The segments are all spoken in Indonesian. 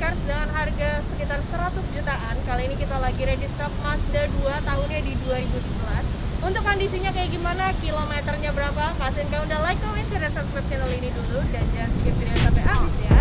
cars dengan harga sekitar 100 jutaan. Kali ini kita lagi ready stock Mazda 2 tahunnya di 2011. Untuk kondisinya kayak gimana, kilometernya berapa, pastiin kalian udah like, comment, share, dan subscribe channel ini dulu. Dan jangan skip video sampai habis ya.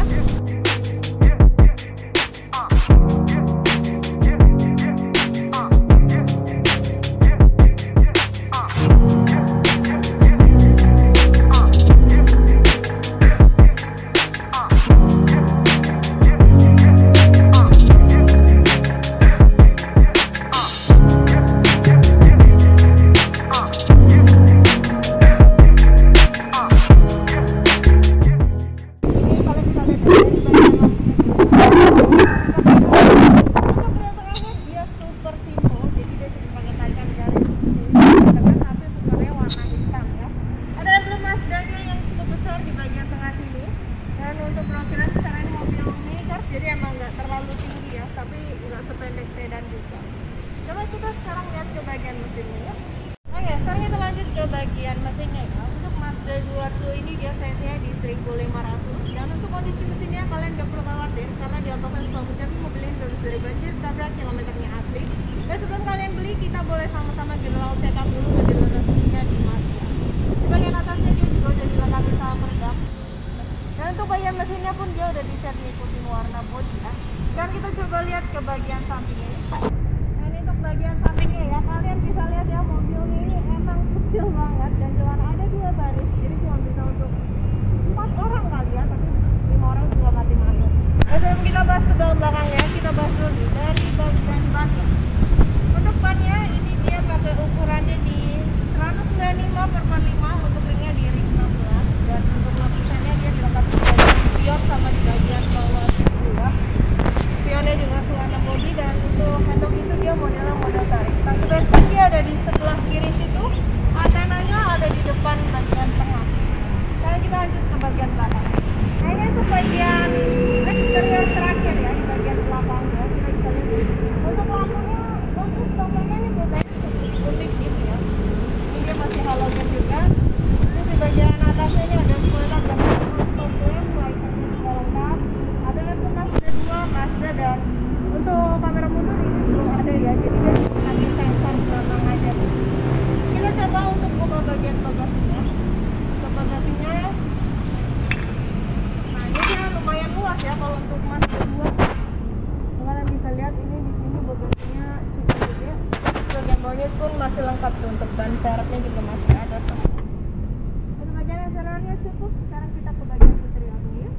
Jadi emang nggak terlalu tinggi ya, tapi nggak sependek sedan juga. Coba kita sekarang lihat ke bagian mesinnya ya. Oke, sekarang kita lanjut ke bagian mesinnya ya. Untuk Mazda 2 tuh ini dia size-nya di 1500. Dan untuk kondisi mesinnya kalian nggak perlu khawatir karena di AutoSense selalu menjamin mobil ini bebas dari banjir, tabrak, kilometernya asli. Dan sebelum kalian beli, kita boleh sama-sama general check up dulu ke dealer resminya di Mazda. Di bagian atasnya dia juga udah dilengkapi sama peredam. Dan untuk bagian mesinnya pun dia udah dicat ngikutin warna bodi ya. Sekarang kita coba lihat ke bagian sampingnya. Nah ini untuk bagian sampingnya ya, kalian bisa lihat ya, mobilnya ini emang kecil banget dan cuma ada 2 baris, jadi cuma bisa untuk 4 orang kali ya, tapi 5 orang juga mati masuk. Nah, sebelum kita bahas ke dalam belakangnya, kita bahas dulu nih dari bagian bannya. Untuk bannya ini dia pakai ukurannya di 195/45 untuk ringnya di ring 16, dan untuk lapisannya dia dilengkapi dengan spion sama di bagian bawah juga. Spionnya juga warna bodi, dan untuk handle itu dia modelnya model tarik. Tangki bensin dia ada di sebelah kiri situ, antenanya ada di depan bagian tengah. Sekarang kita lanjut ke bagian belakang. Nah ini untuk bagian eksterior terakhir ya, di bagian belakangnya kita bisa lihat. Untuk lampunya, untuk tombolnya ini bedanya unik gitu ya. Ini dia masih halogen juga. Terus di bagian atasnya ini ada spoiler dan problem, wipernya juga lengkap. Ada lampu Mazda 2, Mazda, dan untuk kamera mundur ini belum ada ya, jadi dia nanti sensor belakang aja. Kita coba untuk buka bagian bagasinya. Untuk bagasinya, nah ini dia lumayan luas ya kalau untuk Mazda 2. Kalian bisa lihat ini di sini bagasinya cukup gede. Bagian bawahnya pun masih lengkap tuh, untuk ban serepnya juga masih ada semua. Untuk bagian eksteriornya cukup. Sekarang kita ke bagian interiornya ya.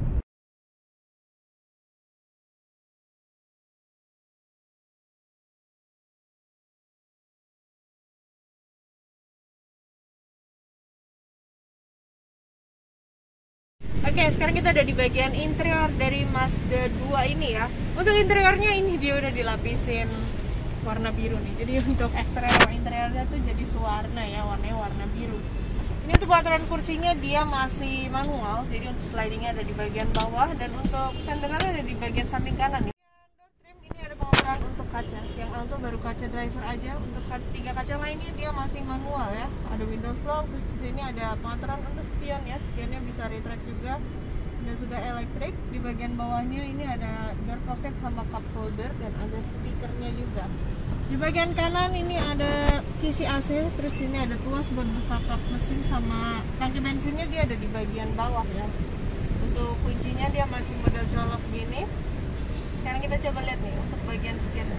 Oke, sekarang kita ada di bagian interior dari Mazda 2 ini ya. Untuk interiornya ini dia udah dilapisin warna biru nih. Jadi untuk eksterior interiornya tuh jadi sewarna ya, warnanya warna biru. Ini untuk pengaturan kursinya dia masih manual, jadi untuk slidingnya ada di bagian bawah, dan untuk senderannya ada di bagian samping kanan nih. Door trim ini ada pengaturan untuk kaca. Yang auto baru kaca driver aja. Untuk 3 kaca lainnya dia masih manual ya. Ada windows lock, terus di sini ada pengaturan untuk spion ya. Spionnya bisa retract juga. Dan juga elektrik. Di bagian bawahnya ini ada door pocket sama cup holder, dan ada speakernya juga. Di bagian kanan ini ada kisi AC, terus ini ada tuas buat buka kap mesin, sama tangki bensinnya dia ada di bagian bawah ya. Untuk kuncinya dia masih model colok gini. Sekarang kita coba lihat nih untuk bagian setirnya.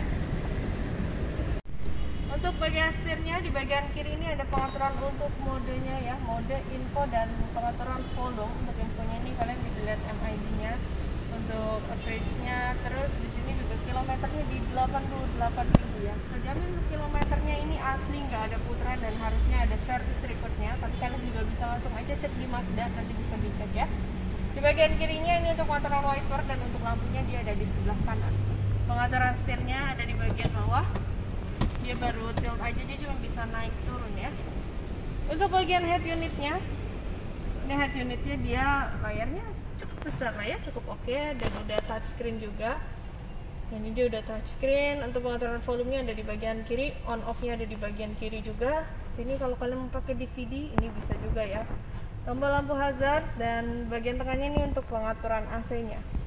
Untuk bagian setirnya di bagian kiri ini ada pengaturan untuk modenya ya, mode, info, dan pengaturan volume. Untuk infonya ini kalian bisa lihat MID-nya. Untuk average-nya, terus di sini juga kilometernya di 88.000 ya. Terjamin untuk kilometernya ini asli, nggak ada putaran, dan harusnya ada service record-nya. Tapi kalian juga bisa langsung aja cek di Mazda, nanti bisa dicek ya. Di bagian kirinya ini untuk pengaturan wiper, dan untuk lampunya dia ada di sebelah kanan. Pengaturan setirnya ada di bagian bawah. Dia baru tilt aja, dia cuma bisa naik turun ya. Untuk bagian head unitnya, ini head unitnya dia layarnya cukup besar lah ya, cukup oke, dan udah touchscreen juga. Dan ini dia udah touchscreen. Untuk pengaturan volumenya ada di bagian kiri, on off-nya ada di bagian kiri juga. Sini kalau kalian mau pakai DVD ini bisa juga ya. Tombol lampu hazard, dan bagian tengahnya ini untuk pengaturan AC-nya.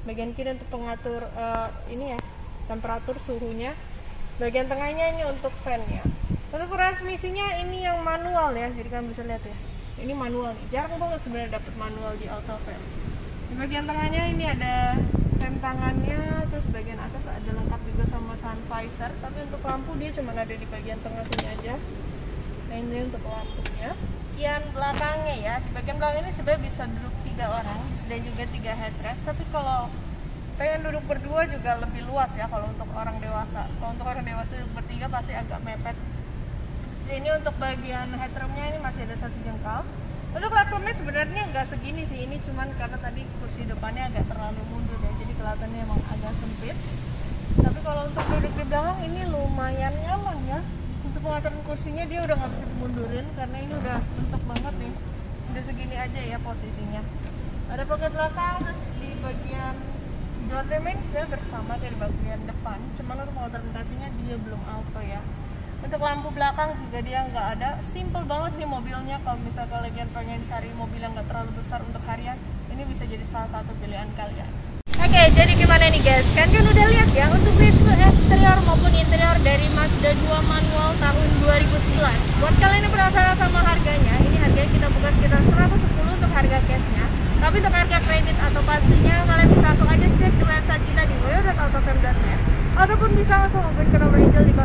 bagian kiri untuk pengatur ini ya, temperatur suhunya. Bagian tengahnya ini untuk fan-nya. Untuk transmisinya ini yang manual ya, jadi kalian bisa lihat ya. Ini manual nih, jarang banget sebenarnya dapat manual di auto fan. Di bagian tengahnya ini ada rem tangannya, terus bagian atas ada lengkap juga sama sun visor, tapi untuk lampu dia cuma ada di bagian tengah sini aja. Nah ini untuk lampunya. Bagian belakangnya ya, di bagian belakang ini sebenarnya bisa duduk 3 orang dan juga 3 headrest, tapi kalau pengen duduk berdua juga lebih luas ya kalau untuk orang dewasa. Kalau untuk orang dewasa duduk bertiga pasti agak mepet. Ini untuk bagian headroomnya ini masih ada 1 jengkal. Untuk platformnya sebenarnya nggak segini sih, ini cuman karena tadi kursi depannya agak terlalu mundur ya, jadi kelihatannya emang agak sempit. Tapi kalau untuk duduk di belakang ini lumayan nyaman ya. Untuk pengaturan kursinya dia udah nggak bisa dimundurin karena ini udah mentok banget nih, udah segini aja ya posisinya. Ada pocket belakang, terus di bagian door remains dia bersama dari bagian depan, cuman untuk pengaturan kursinya dia belum auto ya. Untuk lampu belakang juga dia nggak ada, simple banget nih mobilnya. Kalau misalkan kalian pengen cari mobil yang nggak terlalu besar untuk harian, ini bisa jadi salah satu pilihan kalian. Oke, jadi gimana nih guys? Kan udah lihat ya untuk review eksterior maupun interior dari Mazda 2 manual tahun 2011. Buat kalian yang penasaran sama harganya, ini harganya kita buka sekitar 110 untuk harga cashnya. Tapi untuk harga kredit atau pastinya kalian bisa langsung aja cek di website kita di www.autofam.net ataupun bisa langsung hubungi ke nomor Angel di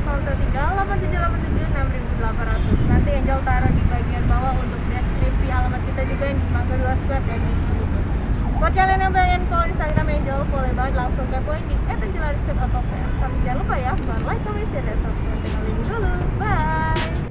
01387876800. Nanti Angel taruh di bagian bawah untuk deskripsi alamat kita juga yang di Mangga 2 Square dan di YouTube. Buat kalian yang pengen follow Instagram Angel, boleh banget langsung kepoin di @angelarisket.autofam. Tapi jangan lupa ya, buat like, comment, share, dan subscribe channel ini dulu. Bye!